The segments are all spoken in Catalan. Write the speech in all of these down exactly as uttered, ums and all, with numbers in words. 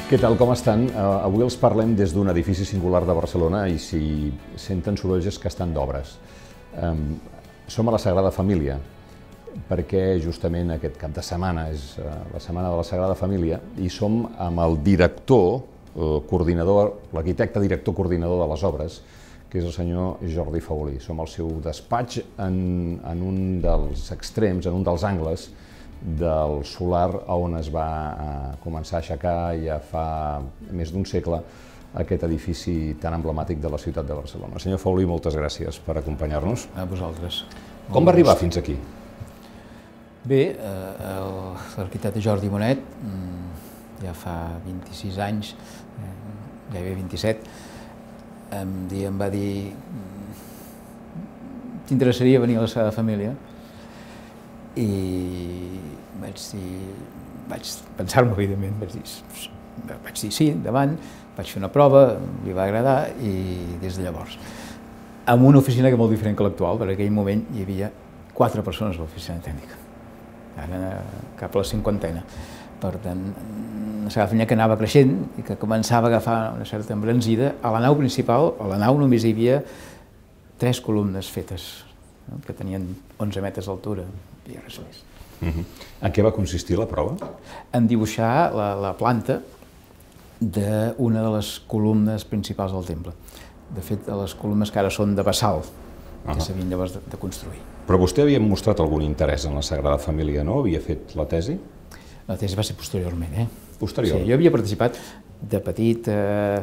Què tal, com estan? Avui els parlem des d'un edifici singular de Barcelona i si senten sorolls és que estan d'obres. Som a la Sagrada Família, perquè justament aquest cap de setmana és la Setmana de la Sagrada Família i som amb el director, coordinador, l'arquitecte director coordinador de les obres, que és el senyor Jordi Faulí. Som al seu despatx en, en un dels extrems, en un dels angles del solar on es va començar a aixecar ja fa més d'un segle aquest edifici tan emblemàtic de la ciutat de Barcelona. Senyor Faulí, moltes gràcies per acompanyar-nos. A vosaltres. Com va arribar fins aquí? Bé, l'arquitecte Jordi Bonet, ja fa vint-i-sis anys, gairebé vint-i-set, un dia em va dir t'interessaria venir a la Sagrada Família? I vaig dir, vaig pensar-m'ho evidentment, vaig dir, vaig dir sí, endavant, vaig fer una prova, li va agradar i des de llavors. Amb una oficina que és molt diferent que l'actual, perquè en aquell moment hi havia quatre persones a l'oficina tècnica, ara cap a la cinquantena. Per tant, la Sagrada Família que anava creixent i que començava a agafar una certa embranzida. A la nau principal, a la nau només hi havia tres columnes fetes, que tenien onze metres d'altura i res més. En què va consistir la prova? En dibuixar la, la planta d'una de les columnes principals del temple. De fet, les columnes que ara són de basalt, que s'havien llavors de, de construir. Però vostè havia mostrat algun interès en la Sagrada Família, no? Havia fet la tesi? La tesi va ser posteriorment, eh? Posterior? Sí, jo havia participat de petit, eh,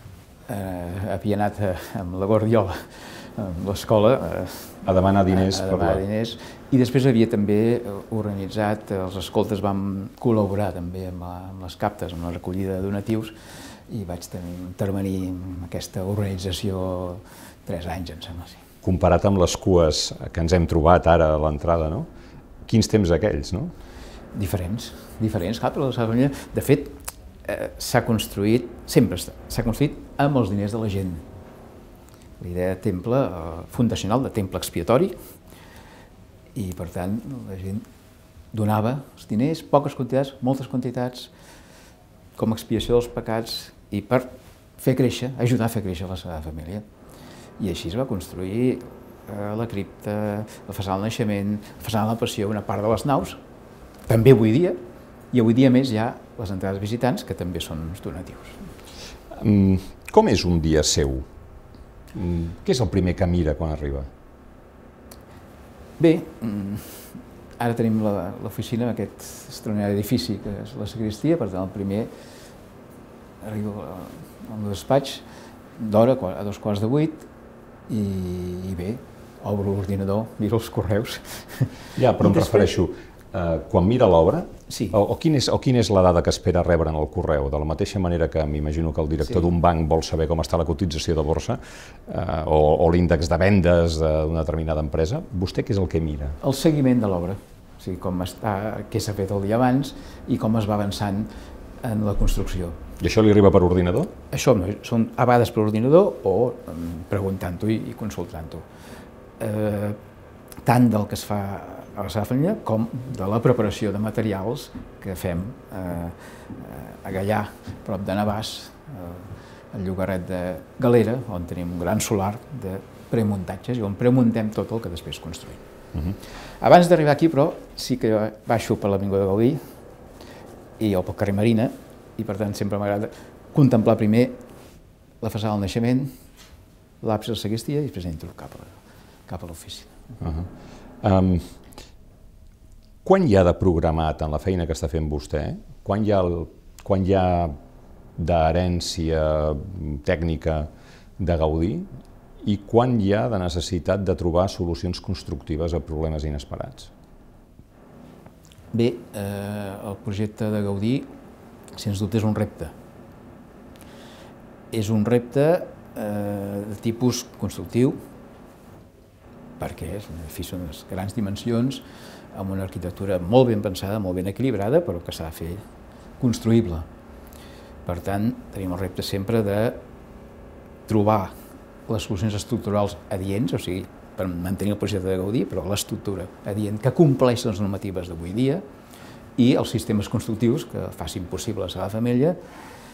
eh, havia anat amb la Guardiola a l'escola a demanar diners, a, a demanar diners i després havia també organitzat, els escoltes vam col·laborar també amb, la, amb les captes, amb la recollida de donatius i vaig tenir, intervenir en aquesta organització tres anys, em sembla. Sí. Comparat amb les cues que ens hem trobat ara a l'entrada, no? Quins temps aquells, no? Diferents, diferents, clar, però la Sagrada Família, de fet, eh, s'ha construït, sempre s'ha construït amb els diners de la gent. La idea de temple fundacional, de temple expiatori, i per tant la gent donava els diners, poques quantitats, moltes quantitats, com a expiació dels pecats i per fer créixer, ajudar a fer créixer la Sagrada Família. I així es va construir la cripta, la façana del naixement, la façana de la passió, una part de les naus, també avui dia, i avui dia més hi ha les entrades visitants, que també són uns donatius. Com és un dia seu? Què és el primer que mira quan arriba? Bé, ara tenim l'oficina en aquest extraordinari edifici que és la sagristia, per tant el primer arribo al meu despatx d'hora, a dos quarts de vuit, i bé, obro l'ordinador, miro els correus. Ja, però em refereixo, quan mira l'obra, o quina és la dada que espera rebre en el correu? De la mateixa manera que m'imagino que el director d'un banc vol saber com està la cotització de borsa o l'índex de vendes d'una determinada empresa, vostè què és el que mira? El seguiment de l'obra, o sigui, com està, què s'ha fet el dia abans i com es va avançant en la construcció. I això li arriba per ordinador? Això són a vegades per ordinador o preguntant-ho i consultant-ho. Tant del que es fa a la Sagrada Família com de la preparació de materials que fem a Gaià, prop de Navàs, al llogarret de Galera, on tenim un gran solar de premuntatges i on premuntem tot el que després construïm. Abans d'arribar aquí, però, sí que baixo per l'Avinguda de Gaudí i pel carrer Marina, i per tant sempre m'agrada contemplar primer la façana del naixement, l'absis de la sagristia i després entro cap a l'oficina. Quan hi ha de programat en la feina que està fent vostè, quan hi ha d'herència tècnica de Gaudí i quan hi ha de necessitat de trobar solucions constructives a problemes inesperats? Bé, el projecte de Gaudí, sens dubte, és un repte. És un repte de tipus constructiu, perquè és un edifici d'unes grans dimensions, amb una arquitectura molt ben pensada, molt ben equilibrada, però que s'ha de fer construïble. Per tant, tenim el repte sempre de trobar les solucions estructurals adients, o sigui, per mantenir el projecte de Gaudí, però l'estructura adient que compleix les normatives d'avui dia i els sistemes constructius que facin possible la Sagrada Família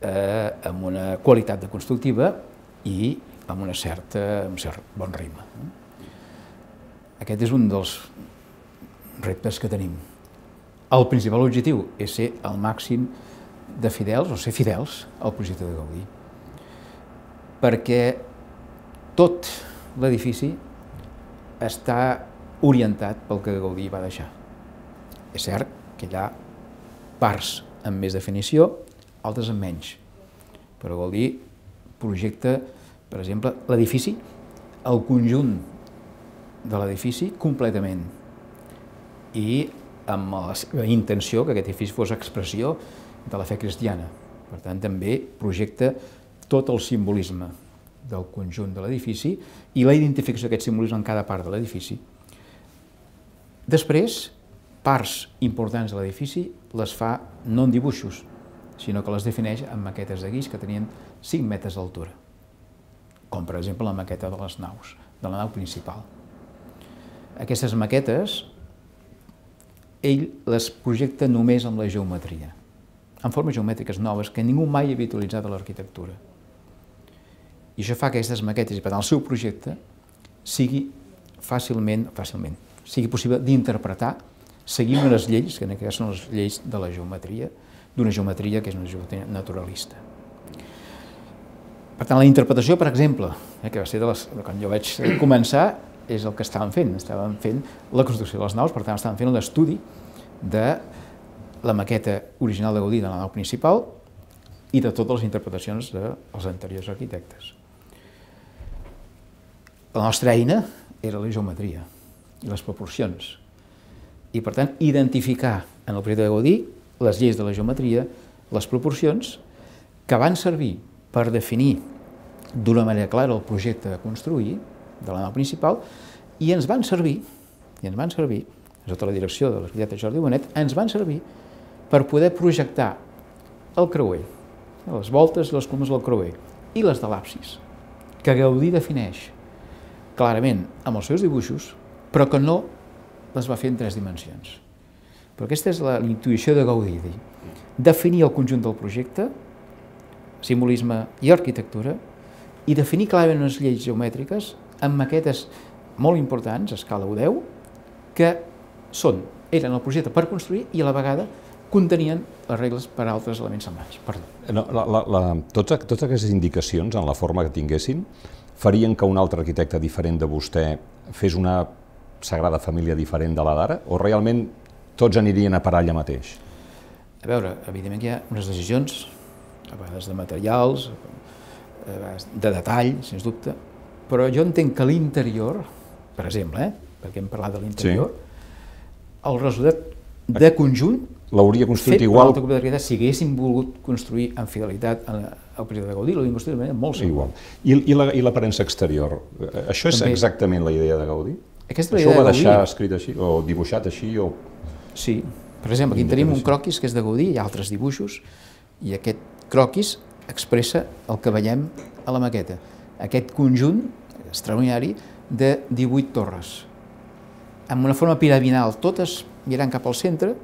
eh, amb una qualitat de constructiva i amb, una certa, amb un cert bon ritme. Aquest és un dels reptes que tenim. El principal objectiu és ser el màxim de fidels, o ser fidels al projecte de Gaudí, perquè tot l'edifici està orientat pel que Gaudí va deixar. És cert que hi ha parts amb més definició, altres amb menys, però Gaudí projecta, per exemple, l'edifici, el conjunt de l'edifici completament, i amb la seva intenció que aquest edifici fos expressió de la fe cristiana. Per tant, també projecta tot el simbolisme del conjunt de l'edifici i la identificació d'aquest simbolisme en cada part de l'edifici. Després, parts importants de l'edifici les fa no en dibuixos, sinó que les defineix en maquetes de guix que tenien cinc metres d'altura, com per exemple la maqueta de les naus, de la nau principal. Aquestes maquetes ell les projecta només amb la geometria, en formes geomètriques noves que ningú mai havia utilitzat a l'arquitectura. I això fa que aquestes maquetes, i per tant el seu projecte, sigui fàcilment, fàcilment, sigui possible d'interpretar seguint unes lleis, que en aquest cas són les lleis de la geometria, d'una geometria que és una geometria naturalista. Per tant, la interpretació, per exemple, eh, que va ser de les, quan jo vaig començar, és el que estàvem fent. Estàvem fent la construcció de les naus, per tant, estàvem fent l'estudi de la maqueta original de Gaudí de la nau principal i de totes les interpretacions dels anteriors arquitectes. La nostra eina era la geometria i les proporcions. I, per tant, identificar en el projecte de Gaudí les lleis de la geometria, les proporcions, que van servir per definir d'una manera clara el projecte a construir de la nau principal, i ens van servir, i ens van servir, sota la direcció de l'arquitecte Jordi Bonet, ens van servir per poder projectar el creuer, les voltes i les columnes del creuer, i les de l'absis, que Gaudí defineix clarament amb els seus dibuixos, però que no les va fer en tres dimensions. Però aquesta és la intuïció de Gaudí, definir el conjunt del projecte, simbolisme i arquitectura, i definir clarament unes lleis geomètriques amb maquetes molt importants, a escala u deu, que són, eren el projecte per construir i a la vegada contenien les regles per a altres elements semblants. Perdó. No, la, la, la, totes, totes aquestes indicacions, en la forma que tinguessin, farien que un altre arquitecte diferent de vostè fes una Sagrada Família diferent de la d'ara, o realment tots anirien a parar allà mateix? A veure, evidentment que hi ha unes decisions, a vegades de materials, a vegades de detall, sens dubte, però jo entenc que l'interior, per exemple, eh, perquè hem parlat de l'interior, sí, el resultat de conjunt l'hauria construït igual si haguéssim volgut construir amb fidelitat al projecte de Gaudí, l'hauríem construït de manera molt segura. I l'aparença exterior? Això és exactament la idea de Gaudí? Aquesta és la idea de Gaudí. Això ho va deixar escrit així, o dibuixat així? Sí. Per exemple, aquí tenim un croquis que és de Gaudí, hi ha altres dibuixos, i aquest croquis expressa el que veiem a la maqueta. Aquest conjunt extraordinari de divuit torres, amb una forma piramidal, totes mirant cap al centre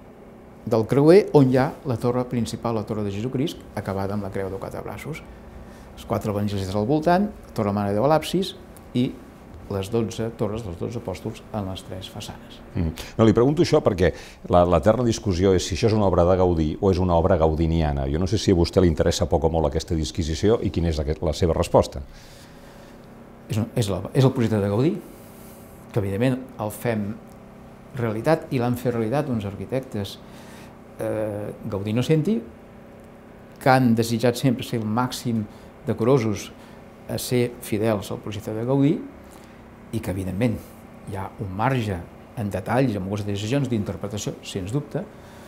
del creuer, on hi ha la torre principal, la torre de Jesucrist, acabada amb la creu de quatre braços. Els quatre evangelistes al voltant, la torre Mare de Déu a l'absis i les dotze torres dels dotze apòstols en les tres façanes. Mm. No, li pregunto això perquè l'eterna discussió és si això és una obra de Gaudí o és una obra gaudiniana. Jo no sé si a vostè li interessa poc o molt aquesta disquisició i quina és la seva resposta. És, és, la, és el projecte de Gaudí, que evidentment el fem realitat i l'han fet realitat uns arquitectes eh, gaudinocenti que han desitjat sempre ser el màxim decorosos a ser fidels al projecte de Gaudí i que evidentment hi ha un marge en detalls, en moltes decisions d'interpretació, sens dubte.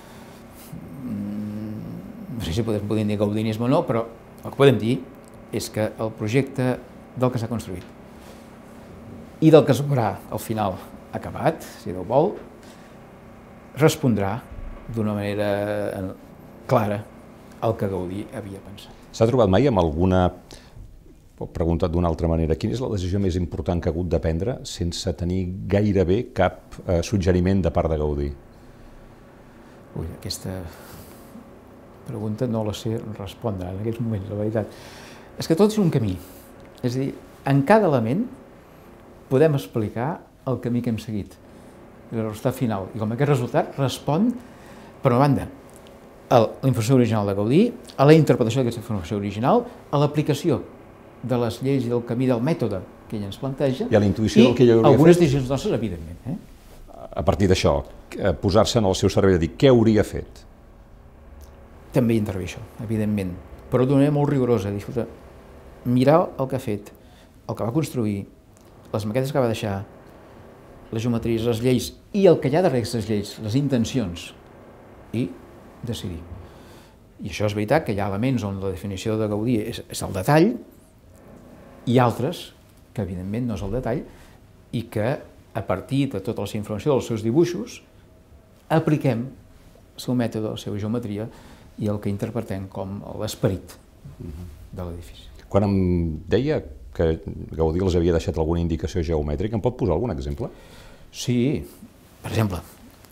No sé si podem, podem dir gaudinisme o no, però el que podem dir és que el projecte del que s'ha construït i del que es veurà al final acabat, si Déu vol, respondrà d'una manera clara al que Gaudí havia pensat. S'ha trobat mai amb alguna, preguntat d'una altra manera, quina és la decisió més important que ha hagut de prendre sense tenir gairebé cap eh, suggeriment de part de Gaudí? Ui, aquesta pregunta no la sé respondre en aquests moments, la veritat. És que tot és un camí. És a dir, en cada element podem explicar el camí que hem seguit, el resultat final. I com aquest resultat respon, per una banda, a la informació original de Gaudí, a la interpretació d'aquesta informació original, a l'aplicació de les lleis i del camí del mètode que ell ens planteja, i a la intuïció del que ell hauria fet. I algunes decisions nostres, evidentment. Eh? A partir d'això, posar-se en el seu cervell i dir què hauria fet? També hi intervé això, evidentment, però d'una manera molt rigorosa. Dir, mirar el que ha fet, el que va construir, les maquetes que va deixar, les geometries, les lleis i el que hi ha darrere aquestes lleis, les intencions, i decidir. I això és veritat que hi ha elements on la definició de Gaudí és, és el detall, i altres que evidentment no és el detall, i que a partir de tota la informació dels seus dibuixos apliquem el seu mètode, la seva geometria i el que interpretem com l'esperit de l'edifici. Quan em deia que Gaudí els havia deixat alguna indicació geomètrica, em pot posar algun exemple? Sí, per exemple,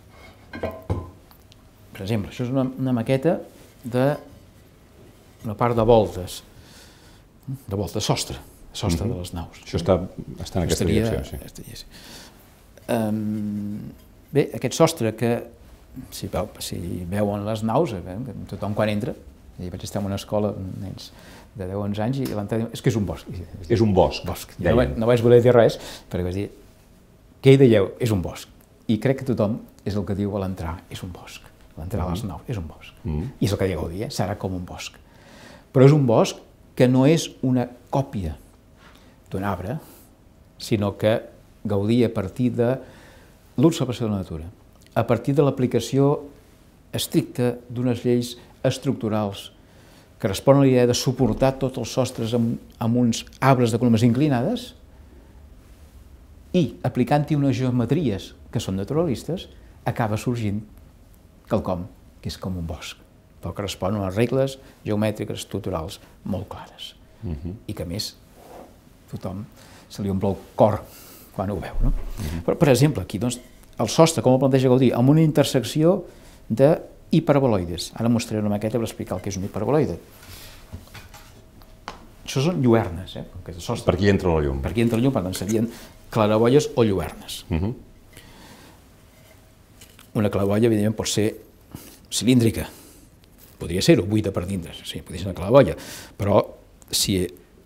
per exemple, això és una, una maqueta de una part de voltes, de volta sostre, sostre mm-hmm. de les naus. Això està, està en aquesta estaria, direcció, sí. Estaria, sí. Um, bé, aquest sostre que, si, veu, si veuen les naus, eh, tothom quan entra, i vaig estar en una escola, nens de deu a onze anys, i l'entrada és que és un bosc. És un bosc, bosc. No, no vaig voler dir res, perquè vaig dir, què hi deieu? És un bosc. I crec que tothom és el que diu a l'entrar, és un bosc. L'entrar a les naus és un bosc. Mm. I és el que deia Gaudí, eh? Serà com un bosc. Però és un bosc que no és una còpia d'un arbre, sinó que Gaudí, a partir de l'observació de la natura, a partir de l'aplicació estricta d'unes lleis estructurals que responen a la idea de suportar tots els sostres amb, amb uns arbres de columnes inclinades i aplicant-hi unes geometries que són naturalistes, acaba sorgint quelcom que és com un bosc, però que respon a unes regles geomètriques estructurals molt clares. Uh-huh. I que, a més, tothom se li omple el cor quan ho veu. No? Uh-huh. Però, per exemple, aquí, doncs, el sostre, com el planteja Gaudí, amb una intersecció d'hiperboloides. Ara mostraré una maqueta per explicar el que és un hiperboloide. Això són lluernes, eh? Per aquí entra la llum. Per aquí entra la llum, per tant, serien claraboies o lluernes. Uh-huh. Una claraboia, evidentment, pot ser cilíndrica. Podria ser-ho, buida per dintre, sí, podria ser una claraboia. Però, si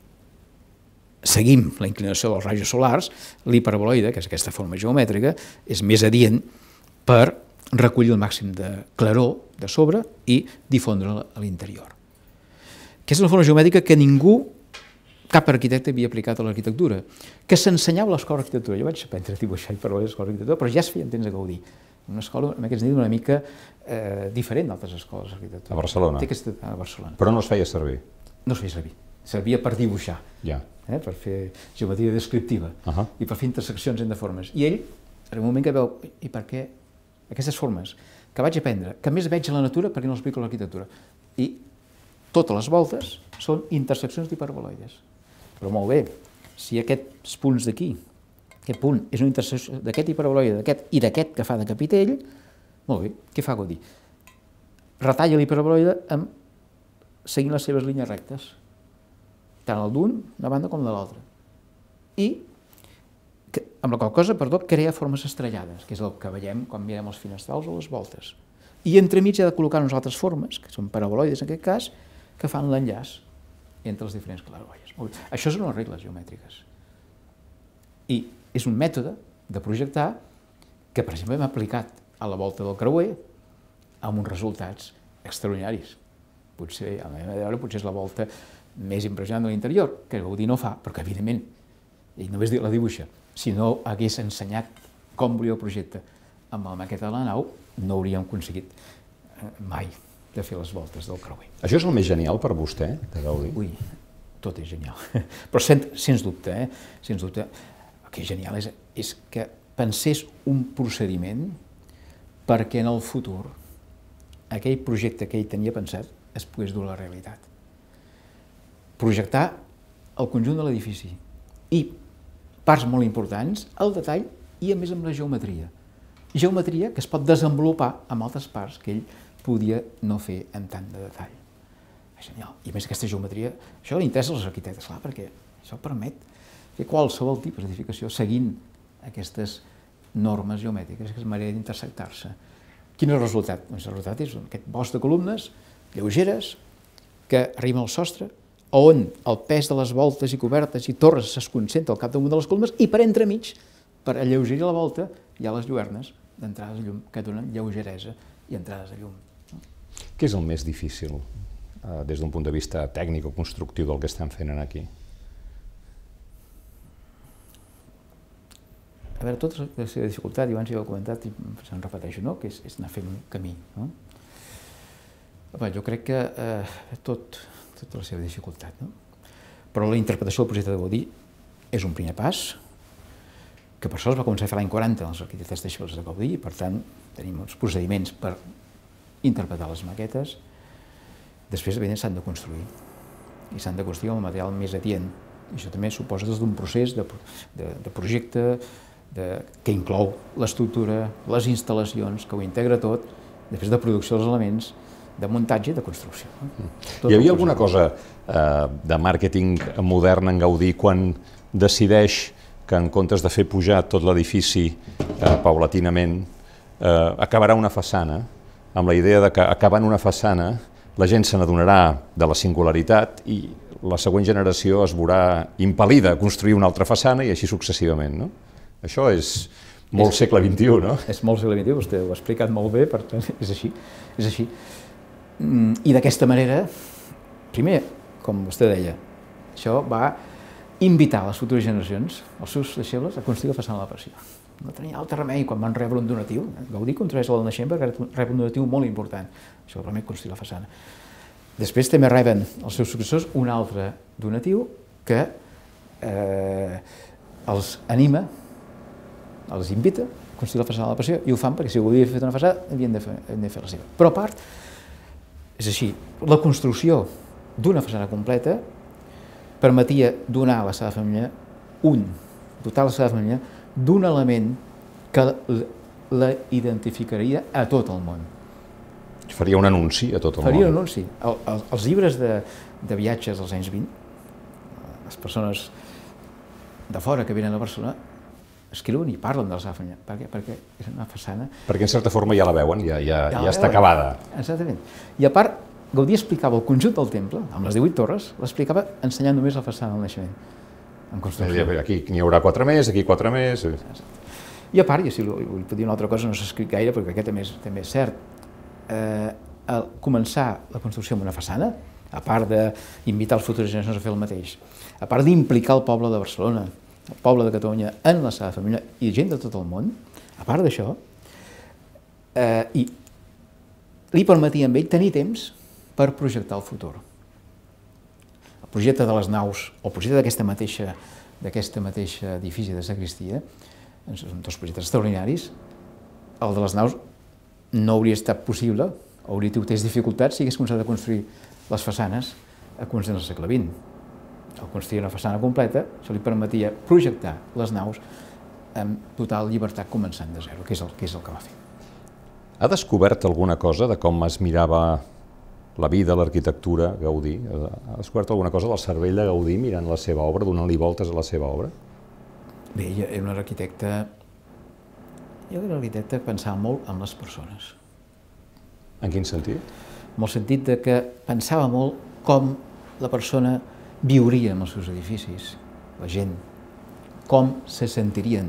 seguim la inclinació dels rajos solars, l'hiperboloide, que és aquesta forma geomètrica, és més adient per recollir el màxim de claror de sobre i difondre'l a l'interior. Aquesta és una forma geomètrica que ningú, cap arquitecte havia aplicat a l'arquitectura, que s'ensenyava a l'escola d'arquitectura. Jo vaig aprendre a dibuixar hiperboloides a l'escola d'arquitectura, però ja es feia en temps de Gaudí. Una escola, en aquest sentit, una mica eh, diferent d'altres escoles d'arquitectura. A Barcelona? Té aquesta, a Barcelona. Però no es feia servir? No es feia servir. Servia per dibuixar, ja. eh, per fer geometria descriptiva uh-huh. i per fer interseccions entre formes. I ell, en un moment que veu, i per què aquestes formes que vaig aprendre, que més veig a la natura, per què no les aplico a l'arquitectura? I totes les voltes són interseccions d'hiperboloides. Però molt bé, si aquests punts d'aquí, aquest punt és una intersecció d'aquest hiperboloide d'aquest i d'aquest que fa de capitell, molt bé, què fa Gaudí? Retalla l'hiperboloide amb seguint les seves línies rectes, tant el d'un, una banda com de l'altra. I, que, amb la qual cosa, perdó, crea formes estrellades, que és el que veiem quan mirem els finestrals o les voltes. I entremig ha de col·locar unes altres formes, que són paraboloides en aquest cas, que fan l'enllaç entre les diferents claraboies. Això són les regles geomètriques. I és un mètode de projectar que, per exemple, hem aplicat a la volta del creuer amb uns resultats extraordinaris. Potser, a la meva veure, potser és la volta més impressionant de l'interior, que Gaudí no fa, però que, evidentment, ell només la dibuixa. Si no hagués ensenyat com volia el projecte amb la maqueta de la nau, no hauríem aconseguit mai de fer les voltes del creuer. Això és el més genial per vostè, de Gaudí? Ui, tot és genial. Però sens, sens dubte, eh? Sens dubte, el que és genial és, és que pensés un procediment perquè en el futur aquell projecte que ell tenia pensat es pogués dur a la realitat. Projectar el conjunt de l'edifici i parts molt importants, el detall i a més amb la geometria. Geometria que es pot desenvolupar amb altres parts que ell podia no fer amb tant de detall. És genial. I a més aquesta geometria, això li interessa als arquitectes, clar, perquè això permet fer qualsevol tipus d'edificació seguint aquestes normes geomètriques, aquesta manera d'intersectar-se. Quin és el resultat? Doncs el resultat és aquest bosc de columnes lleugeres que arriben al sostre, on el pes de les voltes i cobertes i torres es concentra al capdamunt de les columnes i per entremig, per alleugerir la volta, hi ha les lluernes d'entrades de llum que donen lleugeresa i entrades de llum. Què és el més difícil des d'un punt de vista tècnic o constructiu del que estan fent aquí? A veure, tota la seva dificultat, i abans ja ho he comentat i se'n repeteixo, no? Que és, és anar fent un camí. No? Bé, jo crec que eh, tot, tota la seva dificultat. No? Però la interpretació del projecte de Gaudí és un primer pas, que per això es va començar a fer l'any quaranta els arquitectes deixebles de Gaudí, i per tant tenim uns procediments per interpretar les maquetes. Després, evidentment, s'han de construir, i s'han de construir amb el material més adient. I això també suposa des d'un procés de, de, de projecte de, que inclou l'estructura, les instal·lacions, que ho integra tot, després de producció dels elements, de muntatge i de construcció. Tot Hi havia alguna cosa eh, de màrqueting modern en Gaudí quan decideix que en comptes de fer pujar tot l'edifici eh, paulatinament, eh, acabarà una façana, amb la idea de que acabant una façana la gent se n'adonarà de la singularitat i la següent generació es veurà impel·lida a construir una altra façana i així successivament, no? Això és molt és, segle vint-i-u, no? És molt segle vint-i-u, vostè ho ha explicat molt bé, per tant, és així. És així. I d'aquesta manera, primer, com vostè deia, això va invitar les futures generacions, els seus deixebles, a construir la façana de la pressió. No tenia altre remei quan van rebre un donatiu. Gaudí construeix el naixement perquè rep un donatiu molt important. Això permet construir la façana. Després també reben els seus successors un altre donatiu que eh, els anima, els invita a construir la façana de la pressió, i ho fan perquè si Gaudí havia fet una façana havien de fer, havien de fer la seva. Però a part, és així, la construcció d'una façana completa permetia donar a la Sagrada Família un, dotar la Sagrada Família d'un element que la identificaria a tot el món. Faria un anunci a tot el Faria món. un anunci. El, el, els llibres de, de viatges dels anys vint, les persones de fora que venen a Barcelona escriuen i parlen de la Sagrada Família. Per què? Perquè és una façana... Perquè en certa forma ja la veuen, ja, ja, ja, ja està veuen. acabada. Exactament. I a part, Gaudí explicava el conjunt del temple, amb les divuit torres, l'explicava ensenyant només la façana del naixement, en construcció. Aquí n'hi haurà quatre més, aquí quatre més... I a part, i si vull dir una altra cosa, no s'ha escrit gaire, perquè aquest també és, també és cert, eh, al començar la construcció amb una façana, a part d'invitar les futures generacions a fer el mateix, a part d'implicar el poble de Barcelona, el poble de Catalunya en la Sagrada Família i gent de tot el món, a part d'això, eh, i li permetia a ell tenir temps per projectar el futur. El projecte de les naus, o el projecte d'aquesta mateixa, d'aquesta mateixa edifici de sagristia, són dos projectes extraordinaris. El de les naus no hauria estat possible, hauria tingut dificultats si hagués començat a construir les façanes a començaments del segle vint. Al construir una façana completa, això li permetia projectar les naus amb total llibertat començant de zero, que és el que, és el que va fer. Ha descobert alguna cosa de com es mirava la vida, l'arquitectura, Gaudí? Ha descobert alguna cosa del cervell de Gaudí mirant la seva obra, donant-li voltes a la seva obra? Bé, ell era un arquitecte... Jo era un arquitecte que pensava molt en les persones. En quin sentit? En el sentit de que pensava molt com la persona viuria en els seus edificis, la gent, com se sentirien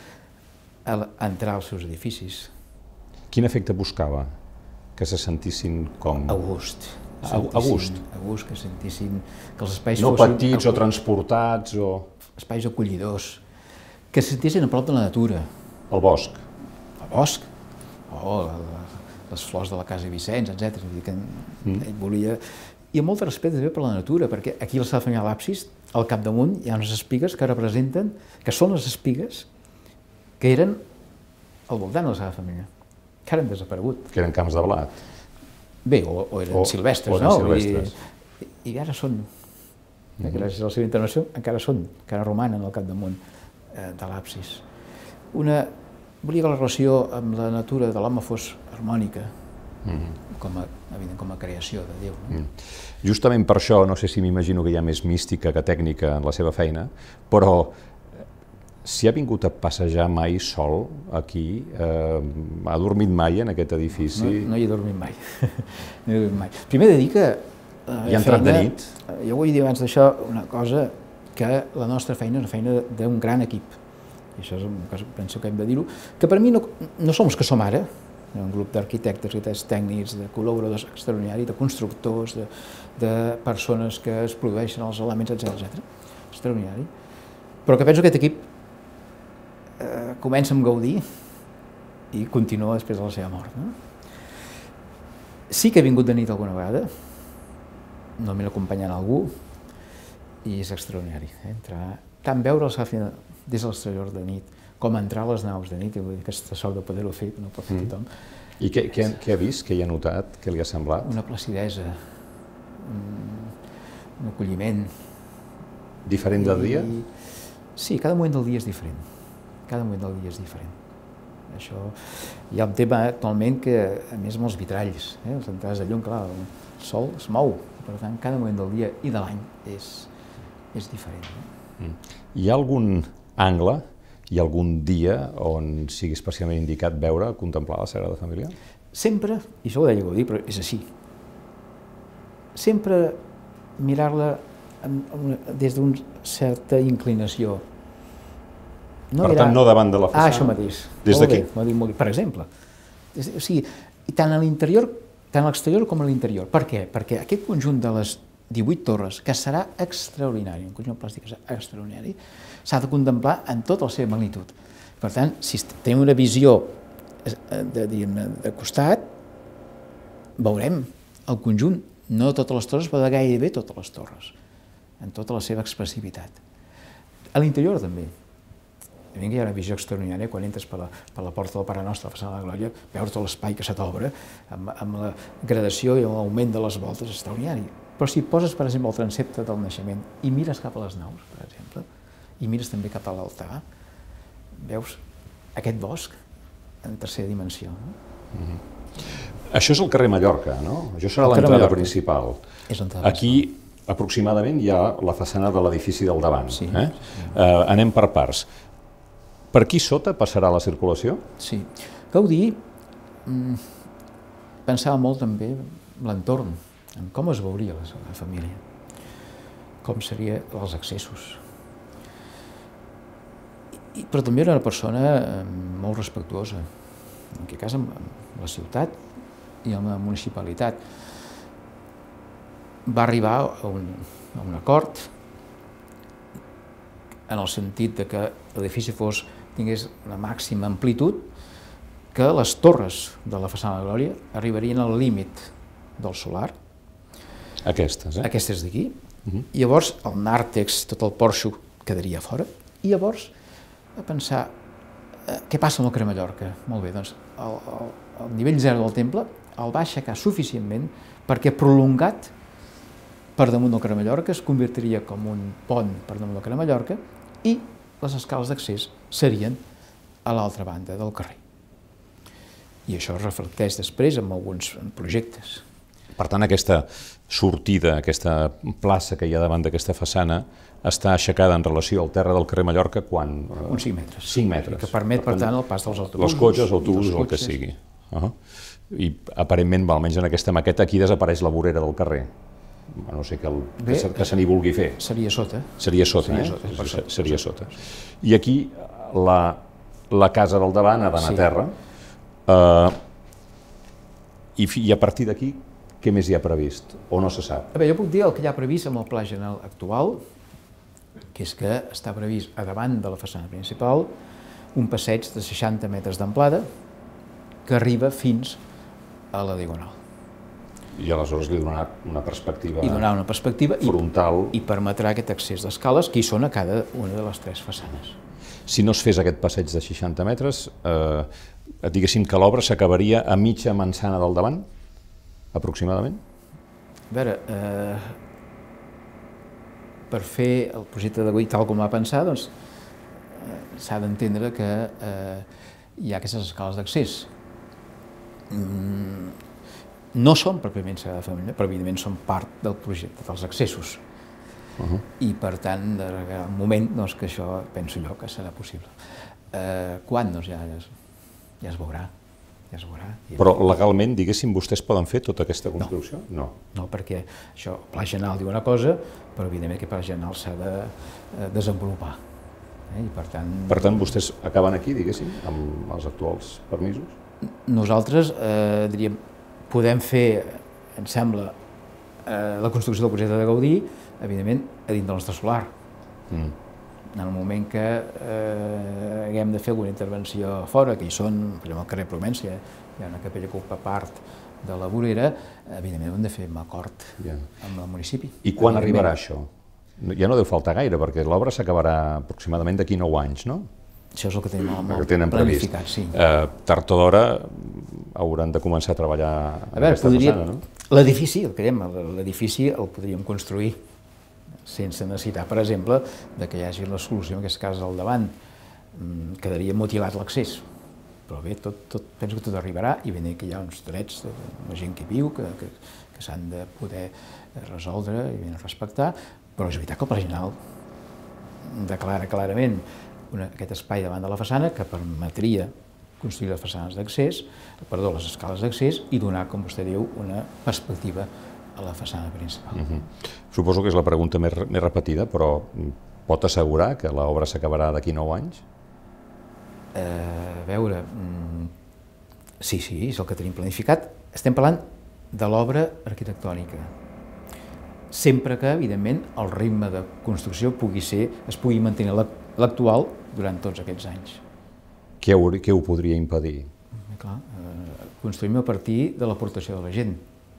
al entrar als seus edificis. Quin efecte buscava? Que se sentissin com... A gust. A, a gust? A gust, que sentissin que els espais no fossin... No petits o transportats o... Espais acollidors, que se sentissin a prop de la natura. El bosc. El bosc, o les flors de la Casa Vicenç, etcètera. Vull dir que mm. ell volia... I amb molt respecte també per la natura, perquè aquí a la Sagrada Família a l'absis, al capdamunt, hi ha unes espigues que representen, que són les espigues que eren al voltant de la Sagrada Família, que ara han desaparegut. Que eren camps de blat. Bé, o, o eren o, silvestres, o eren no? Silvestres. I, I ara són, mm-hmm. gràcies a la seva intervenció, encara són, encara romanen al capdamunt eh, de l'absis. Una... Volia que la relació amb la natura de l'home fos harmònica, com a, evident, com a creació de Déu. No? Mm. Justament per això, no sé si m'imagino que hi ha més mística que tècnica en la seva feina, però si ha vingut a passejar mai sol aquí, eh, ha dormit mai en aquest edifici? No, no hi he dormit mai. no hi he dormit mai. Primer he de dir que... Eh, I ha entrat feina, de nit? Eh, jo vull dir abans d'això una cosa, que la nostra feina és una feina d'un gran equip. I això és una cosa que penso que hem de dir-ho, que per mi no, no som els que som ara, un grup d'arquitectes, arquitectes tècnics, de col·laboradors extraordinaris, de constructors, de, de persones que es produeixen els elements, etcètera, etcètera. Extraordinari. Però que penso que aquest equip eh, comença amb Gaudí i continua després de la seva mort. No? Sí que he vingut de nit alguna vegada, normalment acompanyant algú, i és extraordinari. Eh? Entrar, tant veure'ls des de l'exterior de nit, com entrar a les naus de nit, i vull dir, aquesta sort de poder-ho fer, no ho pot fer tothom. I què, què, què ha vist, què hi ha notat, què li ha semblat? Una placidesa, un, un acolliment. Diferent del dia? I, sí, cada moment del dia és diferent. Cada moment del dia és diferent. Això, hi ha un tema actualment que, a més, amb els vitralls, eh? Les entrades de llum, clar, el sol es mou, per tant, cada moment del dia i de l'any és, és diferent. No? Hi ha algun angle, hi ha algun dia on sigui especialment indicat veure, contemplar la Sagrada Família? Sempre, i això ho deia Gaudí, però és així, sempre mirar-la des d'una certa inclinació. No per mirar... tant, no davant de la façana? Ah, això mateix. Des d'aquí? Per exemple. O sigui, tant a l'interior, tant a l'exterior com a l'interior. Per què? Perquè aquest conjunt de les divuit torres, que serà extraordinari, un conjunt plàstic extraordinari, s'ha de contemplar en tota la seva magnitud. Per tant, si tenim una visió de, de costat, veurem el conjunt, no totes les torres, però de gairebé totes les torres, en tota la seva expressivitat. A l'interior també. Evidentment que hi ha una visió extraordinària quan entres per la, per la porta del Pare Nostre, la façana de la Glòria, veure tot l'espai que se t'obre, amb, amb la gradació i l'augment de les voltes, és extraordinari. Però si poses, per exemple, el transepte del naixement i mires cap a les naus, per exemple, i mires també cap a l'altar, veus aquest bosc en tercera dimensió. No? Mm-hmm. Això és el carrer Mallorca, no? Això serà l'entrada principal. És l'entrada Aquí, aproximadament, hi ha la façana de l'edifici del davant. Sí. Eh? Uh, anem per parts. Per aquí sota passarà la circulació? Sí. Gaudí mm, pensava molt també l'entorn, en com es veuria la, la família, com serien els accessos. I, però també era una persona molt respectuosa, en aquest cas amb, amb la ciutat i amb la municipalitat. Va arribar a un, a un acord en el sentit de que l'edifici fos, tingués una màxima amplitud, que les torres de la façana de la Glòria arribarien al límit del solar. Aquestes, eh? Aquestes d'aquí. Uh-huh. I llavors el nàrtex, tot el porxo, quedaria fora. I llavors a pensar, eh, què passa amb el carrer Mallorca? Molt bé, doncs el, el, el nivell zero del temple el va aixecar suficientment perquè prolongat per damunt del carrer Mallorca es convertiria com un pont per damunt del carrer Mallorca i les escales d'accés serien a l'altra banda del carrer. I això es reflecteix després en alguns projectes. Per tant, aquesta sortida, aquesta plaça que hi ha davant d'aquesta façana està aixecada en relació al terra del carrer Mallorca quan? Uns cinc metres. cinc metres. Que permet, per tant, el pas dels autobusos. Els cotxes, autobusos, el que sigui. Uh-huh. I aparentment, almenys en aquesta maqueta, aquí desapareix la vorera del carrer. A no sé que, el, Bé, que se n'hi vulgui fer. Seria sota. Seria sota, seria eh? Sota, per sota, seria per sota. I aquí la, la casa del davant ha d'anar sí. a terra. Uh, i, I a partir d'aquí, què més hi ha previst? O no se sap? A veure, jo puc dir el que hi ha previst amb el pla general actual, que és que està previst a davant de la façana principal un passeig de seixanta metres d'amplada que arriba fins a la diagonal. I aleshores li donarà una perspectiva I donarà una perspectiva frontal. I, i permetrà aquest accés d'escales que hi són a cada una de les tres façanes. Si no es fes aquest passeig de seixanta metres, eh, diguéssim que l'obra s'acabaria a mitja manzana del davant, aproximadament? A veure, eh, per fer el projecte de Gaudí tal com va pensar, doncs, eh, s'ha d'entendre que eh, hi ha aquestes escales d'accés. Mm, no són pròpiament Sagrada Família, però evidentment són part del projecte, dels accessos. Uh -huh. I per tant, en un moment doncs, que això penso jo que serà possible. Eh, quan? Doncs ja, ja, es, ja es veurà. Ja es veurà. Però legalment, diguéssim, vostès poden fer tota aquesta construcció? No, no, no perquè això, el Pla General diu una cosa, però evidentment aquest Pla General s'ha de eh, desenvolupar. Eh? I per tant... Per tant, vostès acaben aquí, diguéssim, amb els actuals permisos? Nosaltres, eh, diríem, podem fer, em sembla, eh, la construcció del projecte de Gaudí, evidentment, a dins del nostre solar. Mm. En el moment que eh, haguem de fer alguna intervenció fora, que hi són, per exemple, al carrer Provència, hi ha una capella que ocupa part de la vorera, evidentment ho hem de fer amb acord yeah. amb el municipi. I quan arribarà això? Ja no deu faltar gaire, perquè l'obra s'acabarà aproximadament d'aquí nou anys, no? Això és el que tenim molt que tenen planificat, sí. Eh, tard o d'hora hauran de començar a treballar en aquesta façana, no? L'edifici, el que dèiem, l'edifici el podríem construir sense necessitar, per exemple, que hi hagi la solució, en aquest cas al davant. Quedaria mutilat l'accés. Però bé, tot, tot, penso que tot arribarà i bé que hi ha uns drets de la gent que viu, que, que, que s'han de poder resoldre i ben respectar, però és veritat que el Pla General declara clarament una, aquest espai davant de la façana que permetria construir les façanes d'accés, perdó, les escales d'accés i donar, com vostè diu, una perspectiva a la façana principal. Uh-huh. Suposo que és la pregunta més, més repetida, però pot assegurar que l'obra s'acabarà d'aquí nou anys? Eh, a veure, sí, sí, és el que tenim planificat. Estem parlant de l'obra arquitectònica. Sempre que, evidentment, el ritme de construcció pugui ser, es pugui mantenir l'actual durant tots aquests anys. Què ho, què ho podria impedir? Clar, eh, construïm a partir de l'aportació de la gent.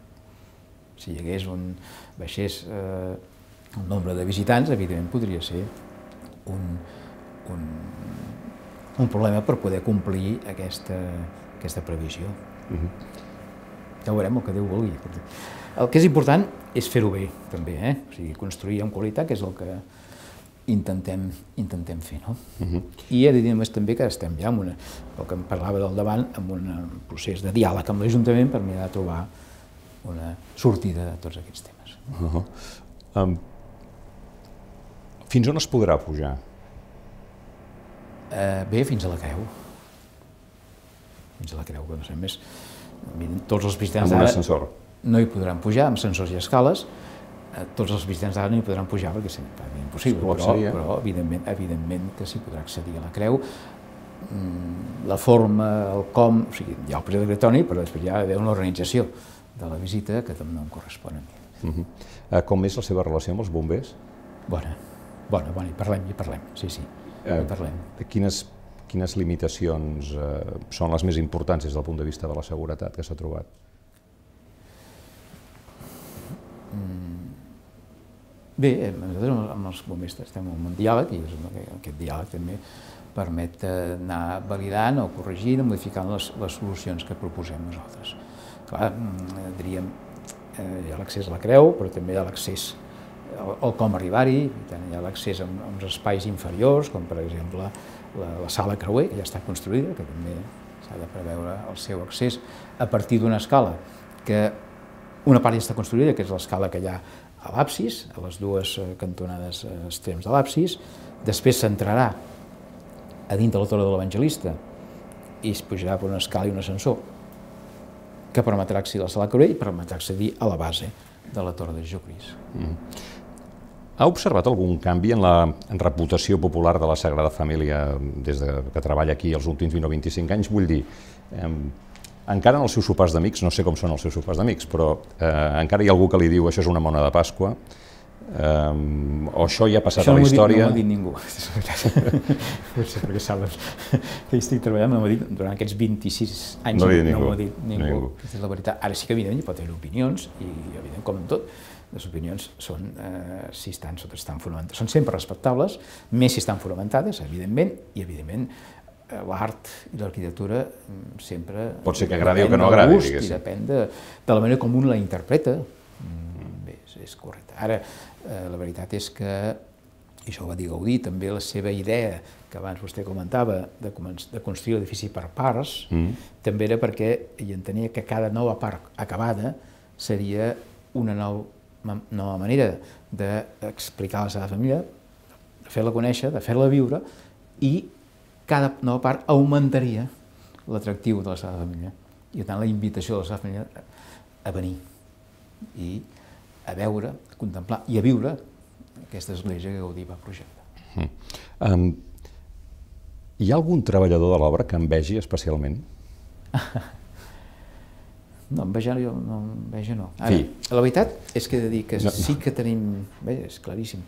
Si hi hagués un, baixés eh, el nombre de visitants, evidentment podria ser un, un, un problema per poder complir aquesta, aquesta previsió. Uh-huh. Ja veurem el que Déu vulgui. El que és important és fer-ho bé, també, eh? O sigui, construir amb qualitat, que és el que intentem, intentem fer, no? Uh-huh. I he de dir només també que estem ja amb una, el que em parlava del davant, amb un procés de diàleg amb l'Ajuntament per mirar de trobar una sortida a tots aquests temes. Uh-huh. um, fins on es podrà pujar? Uh, bé, fins a la Creu. Fins a la Creu, que no sé més. Tots els visitants d'ara... Amb un ascensor? No hi podran pujar, amb ascensors i escales. Uh, tots els visitants d'ara no hi podran pujar perquè és impossible, però, però evidentment, evidentment que s'hi podrà accedir a la Creu. Mm, la forma, el com... O sigui, hi ha el projecte arquitectònic, però després hi ha d'haver una organització de la visita que també no em correspon a mi. Uh-huh. uh, com és la seva relació amb els bombers? Bona, bona, bona, hi parlem, hi parlem, sí, sí, hi parlem. Uh, quines, quines limitacions uh, són les més importants des del punt de vista de la seguretat que s'ha trobat? Mm. Bé, nosaltres amb els bombers estem en un diàleg i aquest diàleg també permet anar validant o corregint o modificant les, les solucions que proposem nosaltres. Clar, diríem, eh, hi ha l'accés a la Creu, però també hi ha l'accés al, al com arribar-hi, hi ha l'accés a, a uns espais inferiors, com per exemple la, la sala creuer, que ja està construïda, que també s'ha de preveure el seu accés a partir d'una escala que una part ja està construïda, que és l'escala que hi ha a l'absis, a les dues cantonades extrems de l'absis, després s'entrarà a dins de la Torre de l'Evangelista i es pujarà per una escala i un ascensor que permetrà accedir a la sala creuer i permetrà accedir a la base de la Torre de Jesucrist. Mm. Ha observat algun canvi en la en reputació popular de la Sagrada Família des de que treballa aquí els últims vint o vint-i-cinc anys? Vull dir, eh, encara en els seus sopars d'amics, no sé com són els seus sopars d'amics, però eh, encara hi ha algú que li diu això és una mona de Pasqua, Um, o això ja ha passat això a la història... Això no m'ho ha dit ningú, potser perquè saben que hi estic treballant, m'ho ha dit durant aquests vint-i-sis anys, no, no m'ho ha dit ningú, ningú. Aquesta és la veritat. Ara sí que evidentment hi pot haver opinions, i evident com en tot, les opinions són, eh, si estan, estan fonamentades, són sempre respectables, més si estan fonamentades, evidentment, i evidentment l'art i l'arquitectura sempre... Pot ser que agradi o que no agradi, diguéssim. I depèn de, de la manera com un la interpreta. Bé, és correcte. Ara, eh, la veritat és que i això ho va dir Gaudí, també la seva idea, que abans vostè comentava, de, de construir l'edifici per parts, mm. també era perquè ell entenia que cada nova part acabada seria una nou, nova manera d'explicar a la seva família, de fer-la conèixer, de fer-la viure, i cada nova part augmentaria l'atractiu de la seva família. I per tant la invitació de la seva família a venir i a veure, a contemplar i a viure aquesta església que Gaudí va projectar. Mm. Um, hi ha algun treballador de l'obra que envegi especialment? No, envejar jo no. Enveja no. Ara, sí. La veritat és que he de dir que no, sí que tenim... Bé, és claríssim.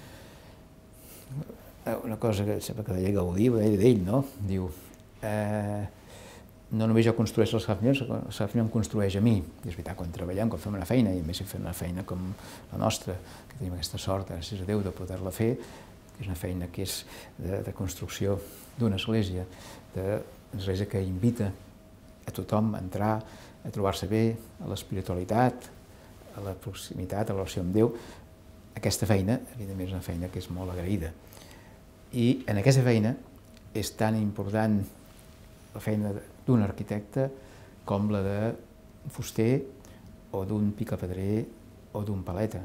Una cosa que sempre que deia Gaudí, ho deia d'ell, no? Diu, eh, no només jo construeixo les famílies, la família em construeix a mi. I és veritat, quan treballem, quan fem una feina, i a més fem una feina com la nostra, que tenim aquesta sort, gràcies a Déu, de poder-la fer, que és una feina que és de, de construcció d'una església, d'una església que invita a tothom a entrar, a trobar-se bé, a l'espiritualitat, a la proximitat, a la relació amb Déu. Aquesta feina, evidentment, és una feina que és molt agraïda. I en aquesta feina és tan important la feina d'un arquitecte com la d'un fuster o d'un picapedrer o d'un paleta.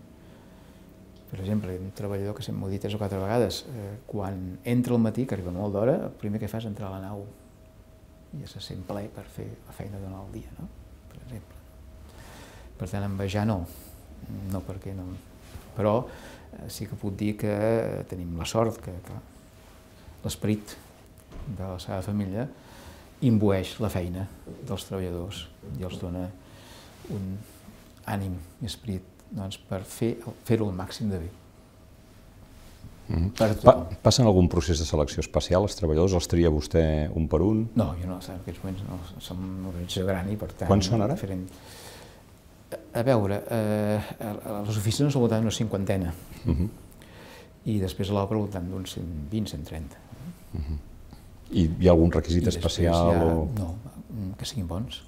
Per exemple, un treballador que sempre m'ho he dit tres o quatre vegades, eh, quan entra al matí, que arriba molt d'hora, el primer que fa és entrar a la nau i ja se sent ple per fer la feina durant el dia, no? Per exemple. Per tant, envejar no, no perquè no, però eh, sí que puc dir que tenim la sort que, que l'esperit de la seva família imbueix la feina dels treballadors i els dona un ànim i esperit doncs, per fer-ho fer al màxim de bé. Mm-hmm. Per pa passen algun procés de selecció especial els treballadors? Els tria vostè un per un? No, jo no, en aquests moments no, som una organització gran i per tant... Quants són ara? Diferent. A veure, eh, a les oficines al voltant d'una cinquantena mm-hmm. i després a l'obra al voltant d'uns cent vint a cent trenta. Mm-hmm. I hi ha algun requisit especial? Ha, o... No, que siguin bons.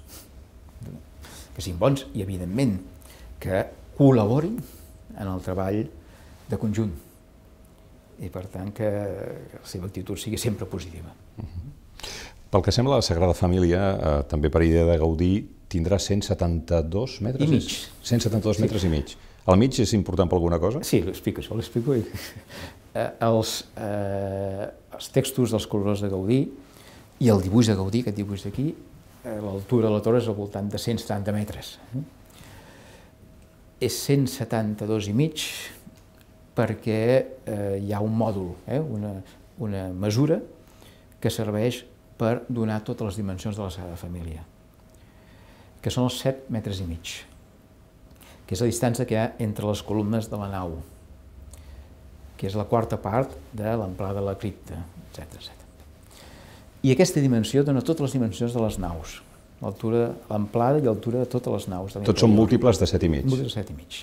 Que siguin bons i, evidentment, que col·laborin en el treball de conjunt i, per tant, que la seva actitud sigui sempre positiva. Uh-huh. Pel que sembla, la Sagrada Família, eh, també per idea de Gaudí, tindrà cent setanta-dos metres? I mig. cent setanta-dos sí. metres i mig. Al mig és important per alguna cosa? Sí, l'explico, això l'explico. Eh, els, eh, els textos dels colors de Gaudí i el dibuix de Gaudí, aquest dibuix d'aquí, eh, l'altura de la torre és al voltant de cent setanta metres. Eh? És cent setanta-dos i mig perquè eh, hi ha un mòdul, eh, una, una mesura que serveix per donar totes les dimensions de la Sagrada Família, que són els set metres i mig, que és la distància que hi ha entre les columnes de la nau, que és la quarta part de l'amplada de la cripta, etcètera etcètera. I aquesta dimensió dona totes les dimensions de les naus, l'altura, l'amplada i l'altura de totes les naus. Tots són múltiples de set i mig. Múltiples de set i mig.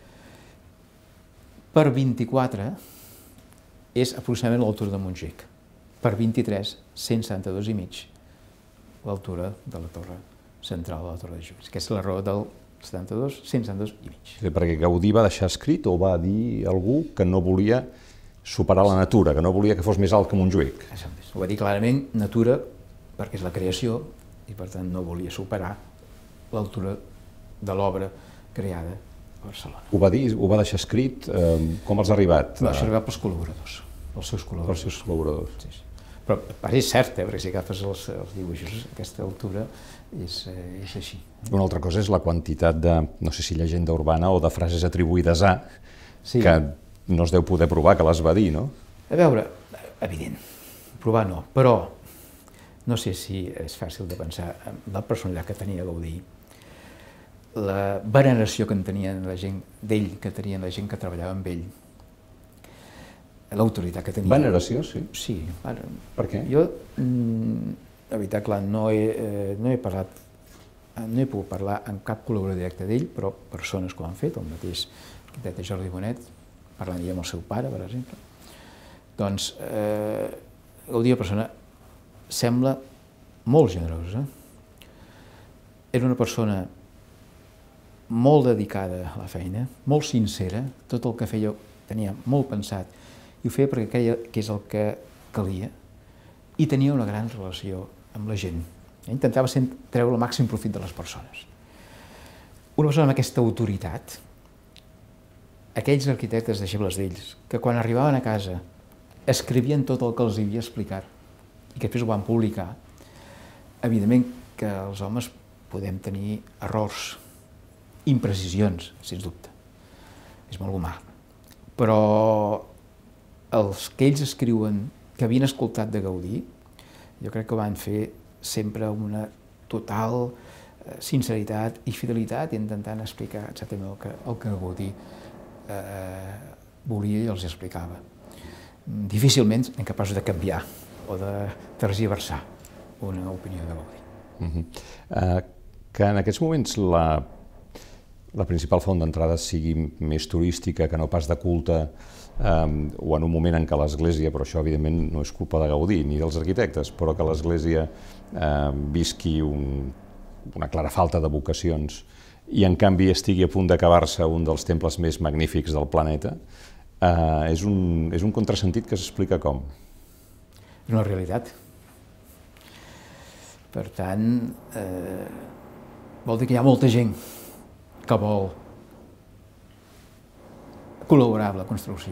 Per vint-i-quatre és aproximadament l'altura de Montjuïc. Per vint-i-tres, cent setanta-dos i mig, l'altura de la torre central de la Torre de Juís. Aquesta és la raó del setanta-dos, cent setanta-dos i mig. Sí, perquè Gaudí va deixar escrit o va dir a algú que no volia superar la natura, que no volia que fos més alt que Montjuïc. Ho va dir clarament, natura, perquè és la creació, i per tant no volia superar l'altura de l'obra creada a Barcelona. Ho va dir, ho va deixar escrit, eh, com els ha arribat? Va arribar pels col·laboradors, pels seus col·laboradors. Pels seus col·laboradors. Sí, sí. Però és cert, eh, perquè si agafes els, els dibuixos, aquesta altura és, eh, és així. Una altra cosa és la quantitat de, no sé si llegenda urbana o de frases atribuïdes a, sí. que no es deu poder provar que les va dir, no? A veure, evident, provar no, però no sé si és fàcil de pensar en la personalitat que tenia Gaudí, la veneració que en tenien la gent d'ell, que tenien la gent que treballava amb ell, l'autoritat que tenia. Veneració, sí? Sí. Ara, per què? Jo, la veritat, clar, no he, eh, no he parlat, no he pogut parlar amb cap col·laborador directe d'ell, però persones que ho han fet, el mateix arquitecte Jordi Bonet, parlant amb el seu pare, per exemple, doncs eh, Gaudí, la persona, sembla molt generosa. Era una persona molt dedicada a la feina, molt sincera, tot el que feia tenia molt pensat i ho feia perquè creia que és el que calia, i tenia una gran relació amb la gent. Intentava treure el màxim profit de les persones. Una persona amb aquesta autoritat, aquells arquitectes deixebles d'ells, que quan arribaven a casa escrivien tot el que els havia explicat i que després ho van publicar, evidentment que els homes podem tenir errors, imprecisions, sens dubte. És molt humà. Però els que ells escriuen que havien escoltat de Gaudí, jo crec que van fer sempre una total sinceritat i fidelitat intentant explicar exactament el que, el que Gaudí eh, volia i els explicava. Difícilment eren capaços de canviar o de tergiversar una opinió de Gaudí. Uh-huh. uh, que en aquests moments la, la principal font d'entrada sigui més turística que no pas de culte, um, o en un moment en què l'Església, però això evidentment no és culpa de Gaudí ni dels arquitectes, però que l'Església uh, visqui un, una clara falta de vocacions i en canvi estigui a punt d'acabar-se un dels temples més magnífics del planeta, uh, és, un, és un contrasentit que s'explica com? És una realitat. Per tant, eh, vol dir que hi ha molta gent que vol col·laborar amb la construcció,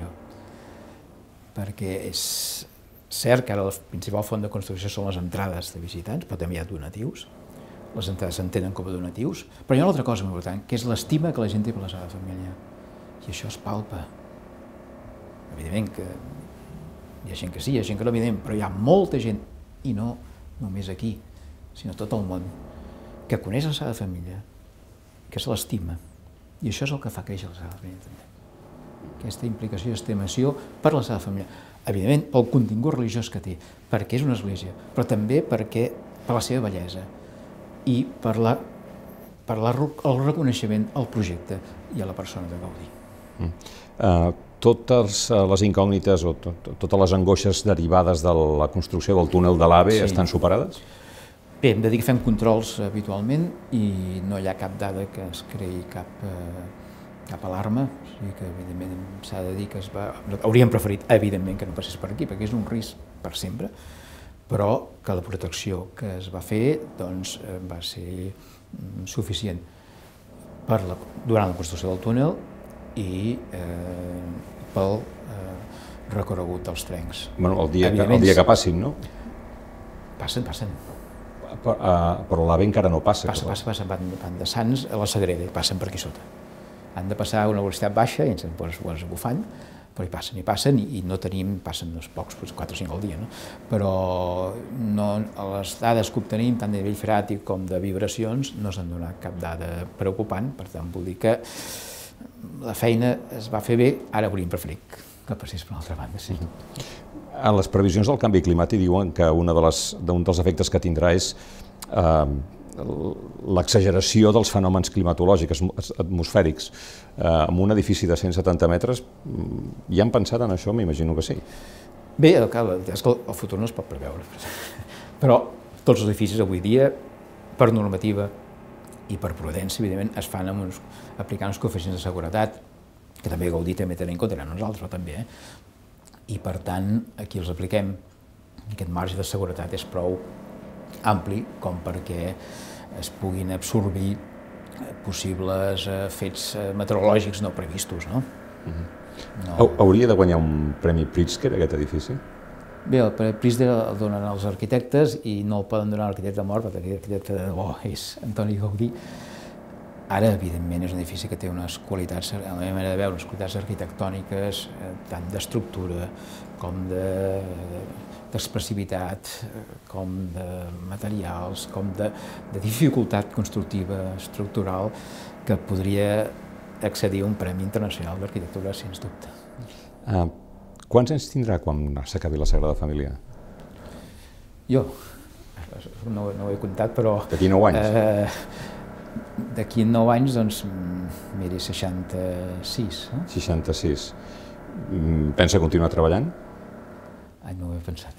perquè és cert que ara la principal font de construcció són les entrades de visitants, però també hi ha donatius, les entrades s'entenen com a donatius, però hi ha una altra cosa molt important, que és l'estima que la gent té per la Sagrada Família, i això es palpa. Evidentment que hi ha gent que sí, hi ha gent que no, evidentment, però hi ha molta gent, i no només aquí, sinó tot el món, que coneix la Sagrada Família, que se l'estima, i això és el que fa créixer la Sagrada Família també. Aquesta implicació i estimació per la Sagrada Família. Evidentment, pel contingut religiós que té, perquè és una església, però també perquè per la seva bellesa i per, la, per la, el reconeixement al projecte i a la persona de Gaudí. Mm. Uh, totes les incògnites o tot, totes les angoixes derivades de la construcció del túnel de l'AVE sí. estan superades? Bé, hem de dir que fem controls habitualment i no hi ha cap dada que es creï cap, eh, cap alarma, o sigui que evidentment s'ha de dir que es va... Hauríem preferit, evidentment, que no passés per aquí, perquè és un risc per sempre, però que la protecció que es va fer doncs, va ser suficient per la, durant la construcció del túnel i eh, pel eh, recorregut dels trens. Bueno, el dia, que, el dia que passin, no? Passen, passen. Però, uh, però l'AVE encara no passa. Passa, passa, passa, van, van de Sants a la Sagrera i passen per aquí sota. Han de passar a una velocitat baixa i ens en posen bufant, però hi passen, hi passen i no tenim, passen uns pocs, quatre o cinc al dia, no? Però no, a les dades que obtenim, tant de nivell feràtic com de vibracions, no s'han donat cap dada preocupant, per tant vull dir que la feina es va fer bé, ara hauríem preferit que passés per l'altra banda, sí. En les previsions del canvi climàtic diuen que una de les, un dels efectes que tindrà és eh, l'exageració dels fenòmens climatològics atmosfèrics. Eh, amb un edifici de cent setanta metres, hi han pensat en això? M'imagino que sí. Bé, és que el futur no es pot preveure, però tots els edificis avui dia, per normativa i per prudència, evidentment, es fan amb uns, aplicant uns coeficients de seguretat, que també Gaudí també tenen en compte, no nosaltres, però també, eh? I per tant, aquí els apliquem. Aquest marge de seguretat és prou ampli com perquè es puguin absorbir possibles fets meteorològics no previstos, no? Uh-huh. Hauria de guanyar un premi Pritzker, aquest edifici? Bé, el premi Pritzker el donen als arquitectes i no el poden donar a l'arquitecte mort, perquè l'arquitecte de bo és Antoni Gaudí. Ara, evidentment, és un edifici que té unes qualitats, a la meva manera de veure, unes qualitats arquitectòniques, tant d'estructura com d'expressivitat, com de materials, com de dificultat constructiva, estructural, que podria accedir a un Premi Internacional d'Arquitectura, sens dubte. Quants anys tindrà quan s'acabi la Sagrada Família? Jo, no ho he comptat, però... D'aquí nou anys? D'aquí nou anys, doncs, miri, seixanta-sis. seixanta-sis. Pensa continuar treballant? Ai, no ho he pensat.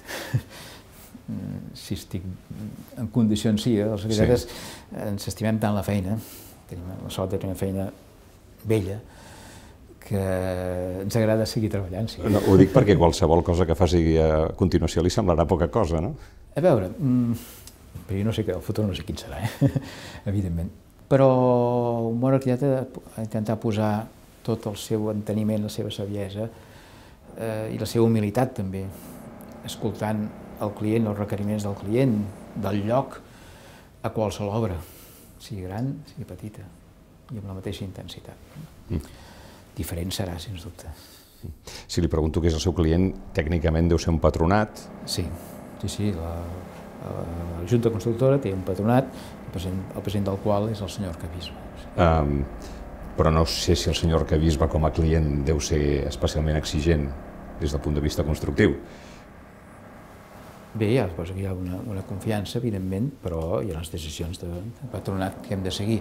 Si estic en condicions, sí, els arquitectes ens estimem tant la feina, tenim la sort de tenir una feina vella, que ens agrada seguir treballant. Sí. No, ho dic perquè qualsevol cosa que faci a continuació li semblarà poca cosa, no? A veure, però jo no sé que el futur no sé quin serà, eh? Evidentment. Però un bon arquitecte ha intentat posar tot el seu enteniment, la seva saviesa eh, i la seva humilitat també, escoltant el client, els requeriments del client, del lloc, a qualsevol obra, sigui gran, sigui petita, i amb la mateixa intensitat. Mm. Diferent serà, sens dubte. Si li pregunto què és el seu client, tècnicament deu ser un patronat. Sí, sí, sí. La, la Junta Constructora té un patronat, el president, el president del qual és el senyor Arquebisbe. Um, però no sé si el senyor Arquebisbe com a client deu ser especialment exigent des del punt de vista constructiu. Bé, ja, doncs aquí hi ha una, una confiança, evidentment, però hi ha les decisions de, de patronat que hem de seguir.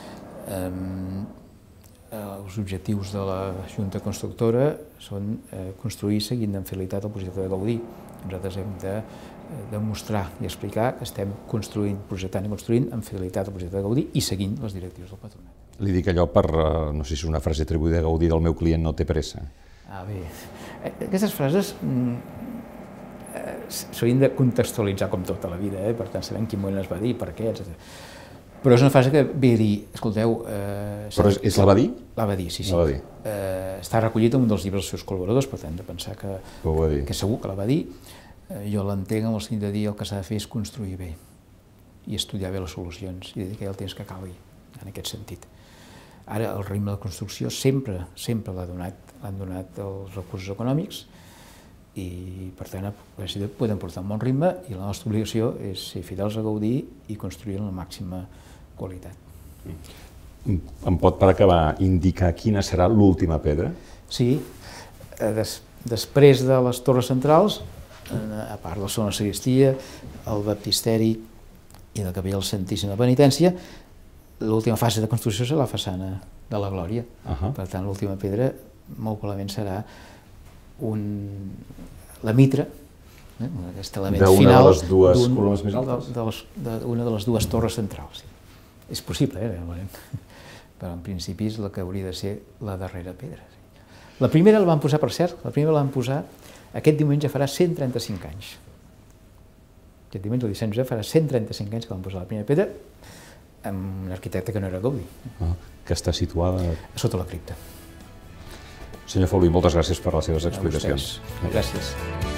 Um, els objectius de la Junta Constructora són eh, construir seguint amb fidelitat el projecte de Gaudí. Nosaltres hem de eh, demostrar i explicar que estem construint, projectant i construint amb fidelitat el projecte de Gaudí i seguint les directius del patronat. Li dic allò per, no sé si és una frase atribuïda a Gaudí, del meu client no té pressa. Ah, bé. Aquestes frases mm, eh, s'haurien de contextualitzar com tota la vida, eh? Per tant, sabem quin moment es va dir, per què, etcètera. Però és una frase que ve a dir, escolteu... Eh, Però és, és la va dir? La va dir, sí, sí. La va dir. Eh, està recollit en un dels llibres dels seus col·laboradors, per tant, de pensar que, que segur que la va dir. Eh, jo l'entenc amb el sentit de dir el que s'ha de fer és construir bé i estudiar bé les solucions i dedicar el temps que calgui, en aquest sentit. Ara, el ritme de construcció sempre, sempre l'ha donat, l'han donat els recursos econòmics i, per tant, podem portar un bon ritme i la nostra obligació és ser fidels a Gaudí i construir en la màxima qualitat. Em pot, per acabar, indicar quina serà l'última pedra? Sí, des, després de les torres centrals, a part de la segona sagristia, el baptisteri i la capella del Santíssim de la Penitència, l'última fase de construcció serà la façana de la Glòria. Uh-huh. Per tant, l'última pedra, molt probablement, serà un, la mitra, eh, aquest element final de les dues columnes més altes? D'una de les dues torres centrals. Sí. És possible, eh? Però en principi és la que hauria de ser la darrera pedra. Sí. La primera la van posar, per cert, la primera la van posar, aquest diumenge farà cent trenta-cinc anys. Aquest diumenge, el disset de farà cent trenta-cinc anys que van posar la primera pedra, amb un arquitecte que no era Gaudí. Ah, que està situada... Sota la cripta. Senyor Folvi, moltes gràcies per les seves explicacions. Gràcies.